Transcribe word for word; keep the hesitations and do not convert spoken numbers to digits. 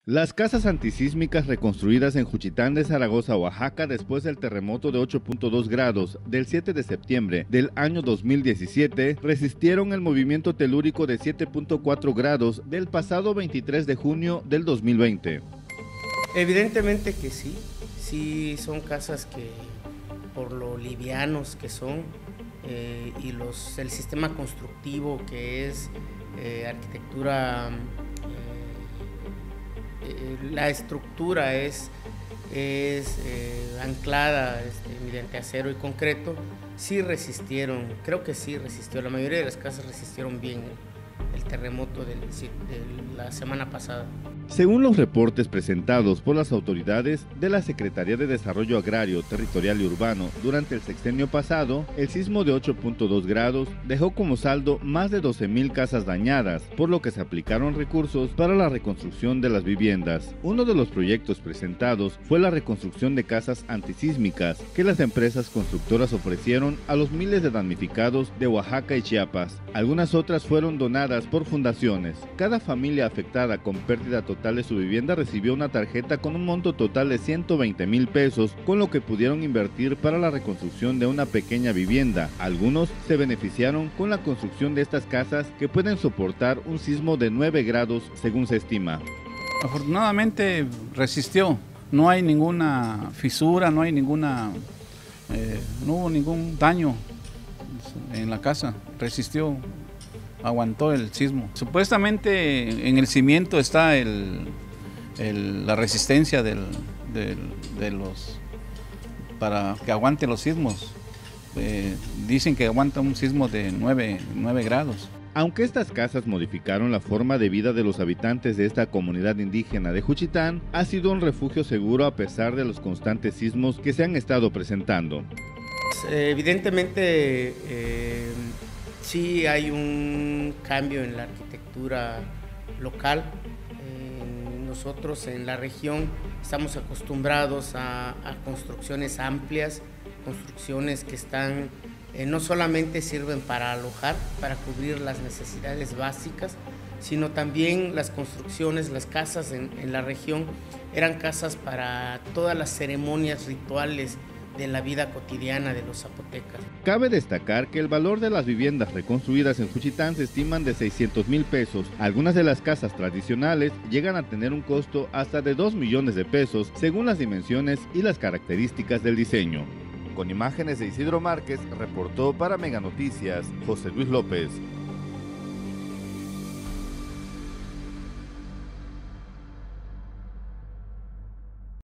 Las casas antisísmicas reconstruidas en Juchitán de Zaragoza, Oaxaca, después del terremoto de ocho punto dos grados del siete de septiembre del año dos mil diecisiete, resistieron el movimiento telúrico de siete punto cuatro grados del pasado veintitrés de junio del dos mil veinte. Evidentemente que sí, sí son casas que por lo livianos que son eh, y los, el sistema constructivo que es eh, arquitectura, eh, la estructura es, es eh, anclada este, mediante acero y concreto, sí resistieron, creo que sí resistió, la mayoría de las casas resistieron bien el terremoto de la semana pasada. Según los reportes presentados por las autoridades de la Secretaría de Desarrollo Agrario, Territorial y Urbano durante el sexenio pasado, el sismo de ocho punto dos grados dejó como saldo más de doce mil casas dañadas, por lo que se aplicaron recursos para la reconstrucción de las viviendas. Uno de los proyectos presentados fue la reconstrucción de casas antisísmicas que las empresas constructoras ofrecieron a los miles de damnificados de Oaxaca y Chiapas. Algunas otras fueron donadas por fundaciones. Cada familia afectada con pérdida total de su vivienda recibió una tarjeta con un monto total de ciento veinte mil pesos, con lo que pudieron invertir para la reconstrucción de una pequeña vivienda. Algunos se beneficiaron con la construcción de estas casas que pueden soportar un sismo de nueve grados según se estima. Afortunadamente resistió, no hay ninguna fisura, no hay ninguna, eh, no hubo ningún daño en la casa, resistió. Aguantó el sismo. Supuestamente en el cimiento está el, el, la resistencia del, del, de los para que aguante los sismos. Eh, dicen que aguanta un sismo de nueve grados. Aunque estas casas modificaron la forma de vida de los habitantes de esta comunidad indígena de Juchitán, ha sido un refugio seguro a pesar de los constantes sismos que se han estado presentando. Evidentemente, eh, sí hay un cambio en la arquitectura local. Eh, nosotros en la región estamos acostumbrados a, a construcciones amplias, construcciones que están, eh, no solamente sirven para alojar, para cubrir las necesidades básicas, sino también las construcciones, las casas en, en la región eran casas para todas las ceremonias rituales de la vida cotidiana de los zapotecas. Cabe destacar que el valor de las viviendas reconstruidas en Juchitán se estiman de seiscientos mil pesos. Algunas de las casas tradicionales llegan a tener un costo hasta de dos millones de pesos según las dimensiones y las características del diseño. Con imágenes de Isidro Márquez, reportó para Mega Noticias José Luis López.